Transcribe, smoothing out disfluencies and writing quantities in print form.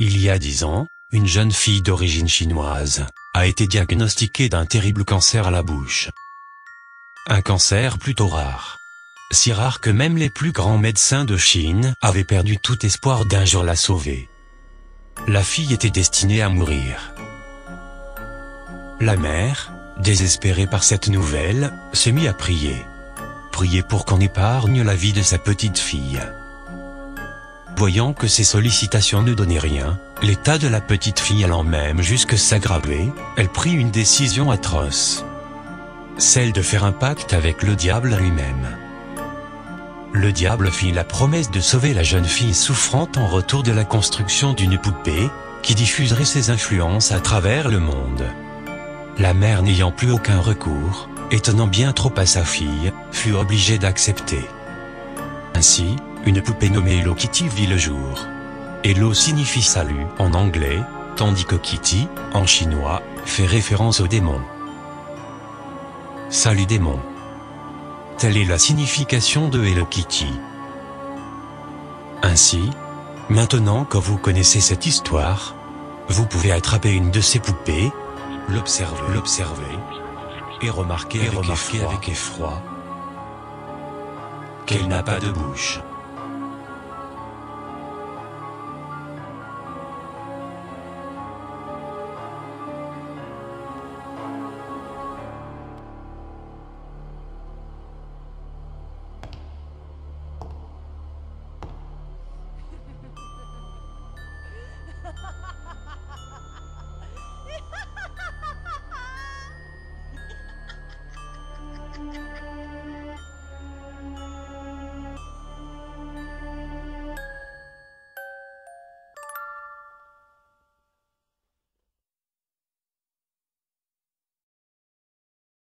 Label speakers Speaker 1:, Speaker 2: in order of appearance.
Speaker 1: Il y a 10 ans, une jeune fille d'origine chinoise a été diagnostiquée d'un terrible cancer à la bouche. Un cancer plutôt rare. Si rare que même les plus grands médecins de Chine avaient perdu tout espoir d'un jour la sauver. La fille était destinée à mourir. La mère, désespérée par cette nouvelle, se mit à prier. Prier pour qu'on épargne la vie de sa petite fille. Voyant que ces sollicitations ne donnaient rien, l'état de la petite fille allant même jusque s'aggraver, elle prit une décision atroce. Celle de faire un pacte avec le diable lui-même. Le diable fit la promesse de sauver la jeune fille souffrante en retour de la construction d'une poupée, qui diffuserait ses influences à travers le monde. La mère n'ayant plus aucun recours, et tenant bien trop à sa fille, fut obligée d'accepter. Ainsi, une poupée nommée Hello Kitty vit le jour. Hello signifie salut en anglais, tandis que Kitty, en chinois, fait référence au démon. Salut démon. Telle est la signification de Hello Kitty. Ainsi, maintenant que vous connaissez cette histoire, vous pouvez attraper une de ces poupées, l'observer, et remarquer avec effroi qu'elle n'a pas de bouche.